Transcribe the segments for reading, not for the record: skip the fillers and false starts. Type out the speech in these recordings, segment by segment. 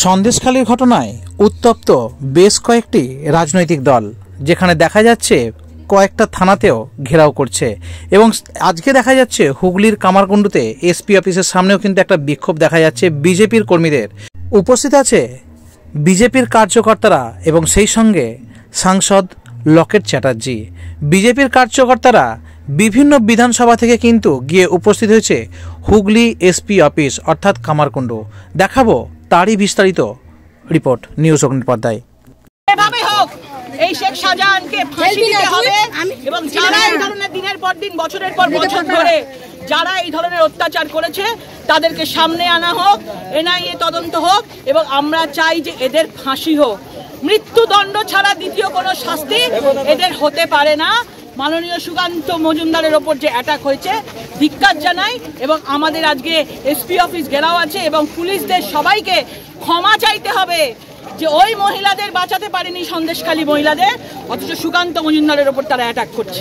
সন্দেশখালীর ঘটনায় উত্তপ্ত বেশ কয়েকটি রাজনৈতিক দল, যেখানে দেখা যাচ্ছে কয়েকটা থানাতেও ঘেরাও করছে এবং আজকে দেখা যাচ্ছে হুগলির কামারকুণ্ডুতে এসপি অফিসের সামনেও কিন্তু একটা বিক্ষোভ দেখা যাচ্ছে বিজেপির কর্মীদের। উপস্থিত আছে বিজেপির কার্যকর্তারা এবং সেই সঙ্গে সাংসদ লকেট চ্যাটার্জি। বিজেপির কার্যকর্তারা বিভিন্ন বিধানসভা থেকে কিন্তু গিয়ে উপস্থিত হয়েছে হুগলি এসপি অফিস অর্থাৎ কামারকুণ্ডু। দেখাবো তারই বিস্তারিত রিপোর্ট নিউজ অগ্নিপর্দায়। এভাবে হোক এই শেখ শাহজাহানকে ফাঁসি দিতে হবে এবং যারা এই ধরনের দিনের পর দিন বছরের পর বছর ধরে যারা এই ধরনের অত্যাচার করেছে তাদেরকে সামনে আনা হোক, এনআইএ তদন্ত হোক এবং আমরা চাই যে এদের ফাঁসি হোক। মৃত্যুদণ্ড ছাড়া দ্বিতীয় কোনো শাস্তি এদের হতে পারে না। মাননীয় সুকান্ত মজুমদারের ওপর যে অ্যাটাক হয়েছে ধিক্কার জানাই এবং আমাদের আজকে এসপি অফিস ঘেরাও আছে এবং পুলিশদের সবাইকে ক্ষমা চাইতে হবে যে ওই মহিলাদের বাঁচাতে পারেনি সন্দেশখালী মহিলাদের, অথচ সুকান্ত মজুমদারের ওপর তারা অ্যাটাক করছে।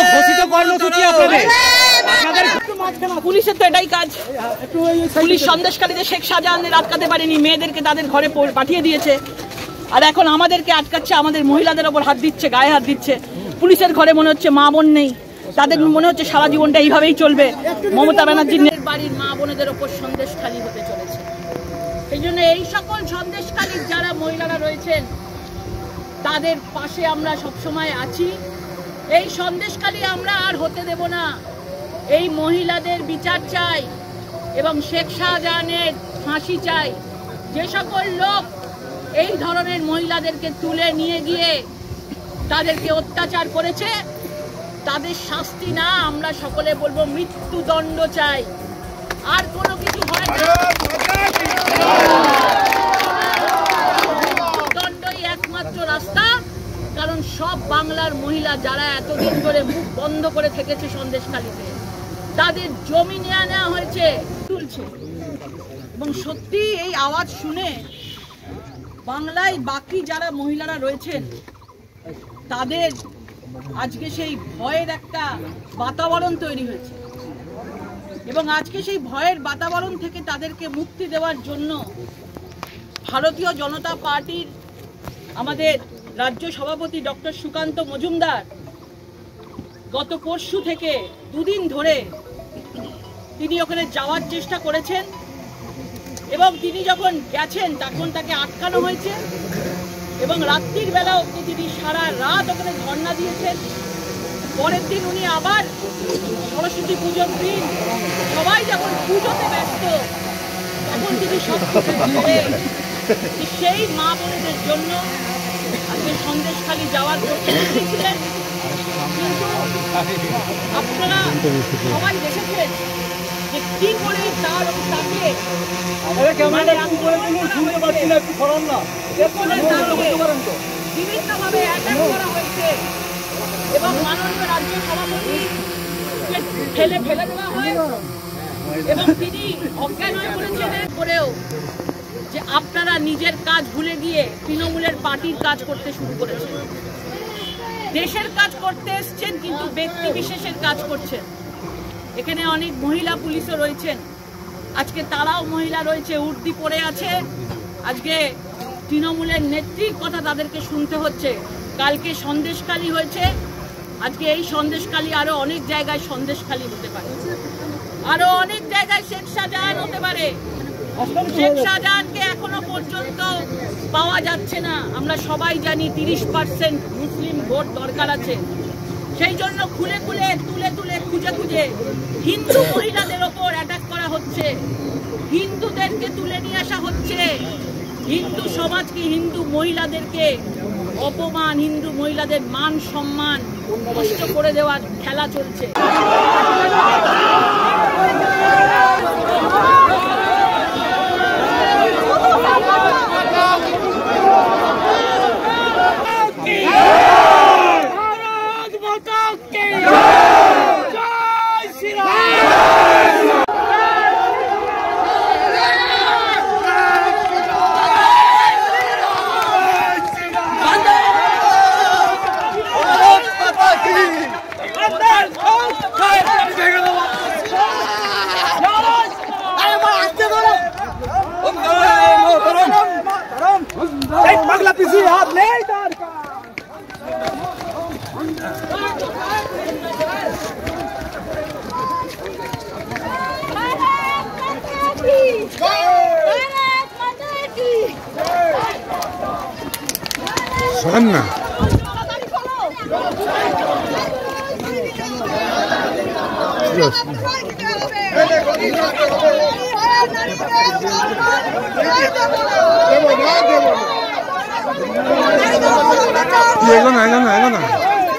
পুলিশের তো এটাই কাজ। পুলিশ সন্দেশখালীতে শেখ শাহজাহানদের আটকাতে পারেনি, মেয়েদেরকে তাদের ঘরে পাঠিয়ে দিয়েছে, আর এখন আমাদেরকে আটকাচ্ছে, আমাদের মহিলাদের ওপর হাত দিচ্ছে, গায়ে হাত দিচ্ছে। পুলিশের ঘরে মনে হচ্ছে মা বোন নেই, তাদের মনে হচ্ছে সারা জীবনটা এইভাবেই চলবে। মমতা ব্যানার্জির বাড়ির মা বোনেদের ওপর সন্দেশখালী হতে চলেছে। এই জন্য এই সকল সন্দেশখালীর যারা মহিলারা রয়েছেন তাদের পাশে আমরা সবসময় আছি। এই সন্দেশখালী আমরা আর হতে দেব না। এই মহিলাদের বিচার চাই এবং শেখ শাহজাহানের ফাঁসি চাই। যে সকল লোক এই ধরনের মহিলাদেরকে তুলে নিয়ে গিয়ে তাদেরকে অত্যাচার করেছে তাদের শাস্তি না, আমরা সকলে বলবো মৃত্যুদণ্ড চাই। আর কোনো কিছু হয় না, মৃত্যুদণ্ডই একমাত্র রাস্তা। কারণ সব বাংলার মহিলা যারা এতদিন ধরে মুখ বন্ধ করে থেকেছে সন্দেশখালীতে, তাদের জমি নিয়ে নেওয়া হয়েছে, তুলছে। এবং সত্যি এই আওয়াজ শুনে বাংলায় বাকি যারা মহিলারা রয়েছেন তাদের আজকে সেই ভয়ের একটা বাতাবরণ তৈরি হয়েছে এবং আজকে সেই ভয়ের বাতাবরণ থেকে তাদেরকে মুক্তি দেওয়ার জন্য ভারতীয় জনতা পার্টির আমাদের রাজ্য সভাপতি ডক্টর সুকান্ত মজুমদার গত পরশু থেকে দুদিন ধরে তিনি ওখানে যাওয়ার চেষ্টা করেছেন এবং তিনি যখন গেছেন তখন তাকে আটকানো হয়েছে এবং রাত্রির বেলা অবধি তিনি সারা রাত ওখানে ধর্ণা দিয়েছেন। পরের দিন উনি আবার সরস্বতী পুজোর দিন সবাই যখন পুজোতে ব্যস্ত তখন তিনি সব সেই মা বোনেদের জন্য আজকে সন্দেশখালী যাওয়ার প্রস্তুতি ছিলেন। কিন্তু আপনারা সবাই দেখেছেন যে কি করে তাকে বিভিন্নভাবে অ্যাটাক করা হয়েছে এবং মাননীয় রাজ্য সভাপতিকে ফেলে দেওয়া হয় এবং তিনি অজ্ঞান হয়ে পড়েছেন। করেও যে আপনারা নিজের কাজ ভুলে গিয়ে তৃণমূলের পার্টির কাজ করতে শুরু করেছেন। দেশের কাজ করতে এসছেন কিন্তু ব্যক্তি বিশেষের কাজ করছেন। এখানে অনেক মহিলা পুলিশও রয়েছেন, আজকে তারাও মহিলা রয়েছে, উর্দি পরে আছে। আজকে তৃণমূলের নেত্রীর কথা তাদেরকে শুনতে হচ্ছে। কালকে সন্দেশখালী হয়েছে, আজকে এই সন্দেশখালী আরো অনেক জায়গায় সন্দেশখালী হতে পারে, আরো অনেক জায়গায় শেখ শাহজাহান হতে পারে। শেখ শাহজাহানকে এখনো পর্যন্ত পাওয়া যাচ্ছে না। আমরা সবাই জানি 30% মুসলিম ভোট দরকার আছে, সেই জন্য খুলে খুলে তুলে খুঁজে হিন্দু মহিলাদের ওপর অ্যাটাক করা হচ্ছে, হিন্দুদেরকে তুলে নিয়ে আসা হচ্ছে, হিন্দু সমাজকে, হিন্দু মহিলাদেরকে অপমান, হিন্দু মহিলাদের মান সম্মান নষ্ট করে দেওয়ার খেলা চলছে। আর নেই দরকার। শোনেন না এগো না এগো না এগো না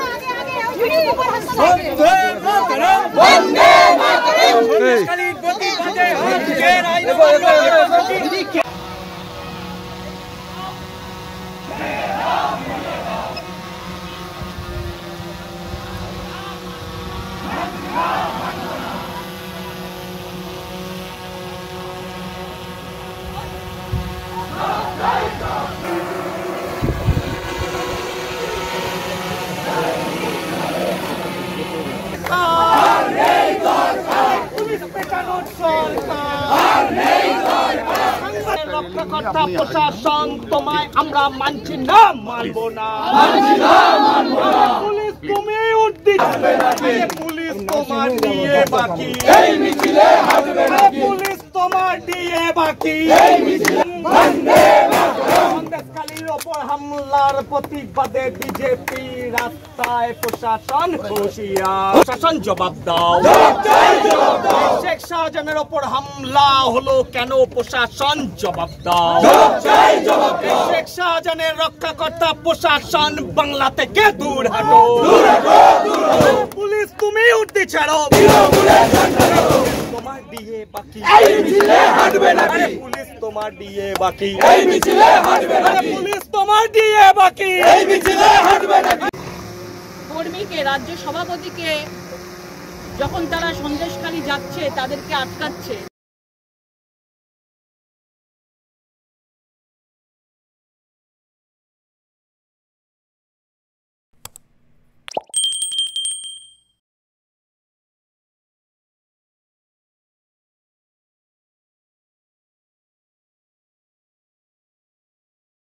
রক্ষাকর্তা প্রশাসন তোমায় আমরা মানছি না, মানবো না। পুলিশ তুমি পুলিশ তোমার দিয়ে বাকি, পুলিশ তোমার দিয়ে বাকি। সন্দেশখালীর ওপর হামলার প্রতিবাদে বিজেপি রাস্তায়, প্রশাসন হুঁশিয়ার, প্রশাসন জবাব দাও। শেখ শাহজাহানের ওপর হামলা হলো কেন, প্রশাসন জবাব দাও। শেখ শাহজাহানের রক্ষাকর্তা প্রশাসন বাংলা থেকে দূর হাঁটো। পুলিশ তুমি উঠতে ছাড়ো, তোমার দিয়ে বাকি, পুলিশ তোমার দিয়ে বাকি, পুলিশ তোমার দিয়ে বাকি। কর্মীকে, রাজ্য সভাপতিকে যখন তারা সন্দেশখালী যাচ্ছে তাদেরকে আটকাচ্ছে,